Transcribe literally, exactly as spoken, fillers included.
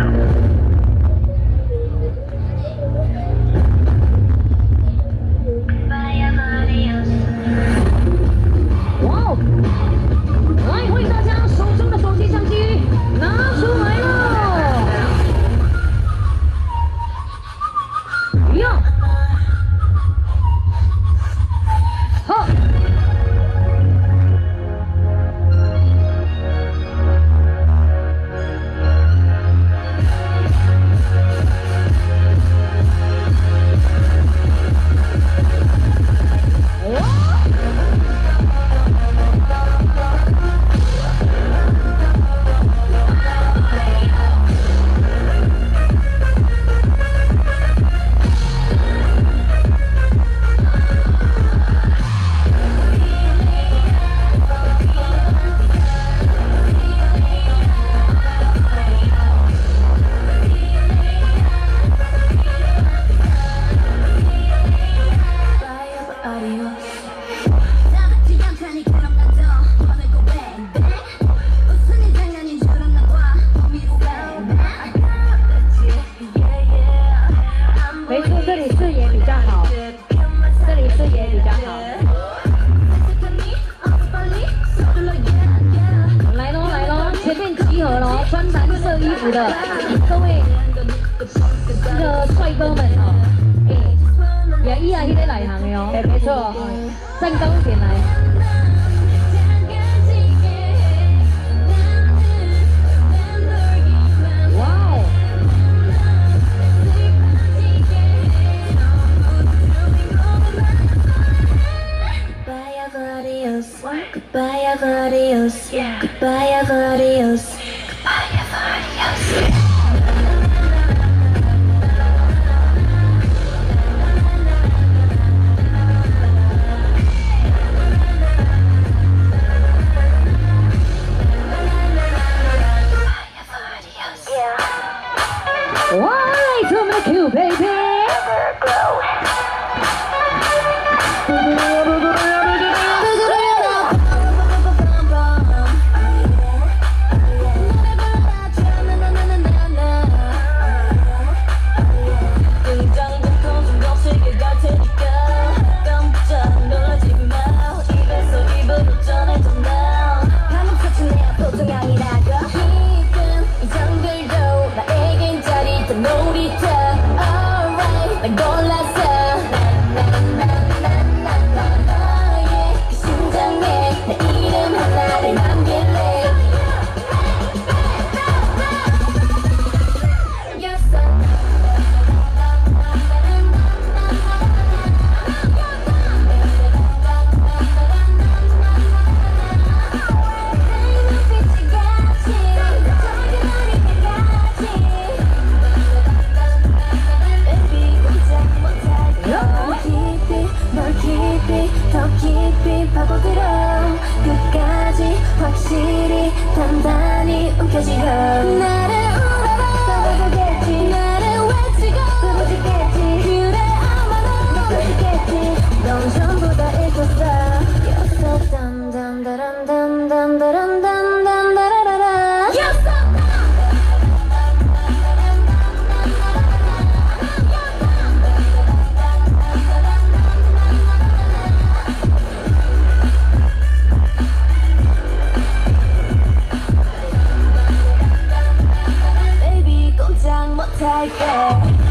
的各位这个帅哥们哦，哎，也依然是在来行的哦，哎，没错，站高一点来。 Goodbye, adios. Yeah. Goodbye, adios. Goodbye, adios. Why to make you baby? 더 깊이 파고들어 끝까지 확실히 단단히 움켜쥐어 나를 울어라 떠보겠지 나를 외치고 부르짖겠지 그래 아마 넌 느껴지겠지 넌 전부 다 잊었어 You're so dumb dumb dumb dumb dumb dumb dumb dumb 다라라라 You're so 못할게